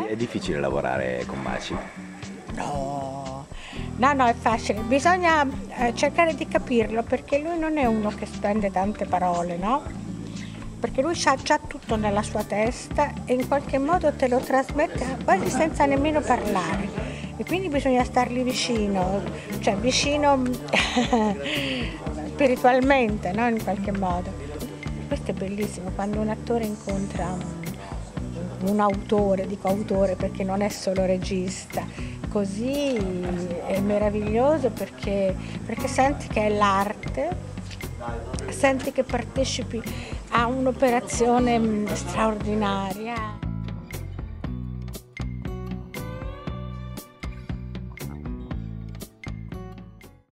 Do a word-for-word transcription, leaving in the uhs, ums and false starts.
È difficile lavorare con Maci? No, no, no, è facile, bisogna eh, cercare di capirlo perché lui non è uno che spende tante parole, no? Perché lui ha già tutto nella sua testa e in qualche modo te lo trasmette quasi senza nemmeno parlare. E quindi bisogna stargli vicino, cioè vicino spiritualmente, no? In qualche modo. Questo è bellissimo, quando un attore incontra un, un autore, dico autore perché non è solo regista, così è meraviglioso perché, perché senti che è l'arte, senti che partecipi a un'operazione straordinaria.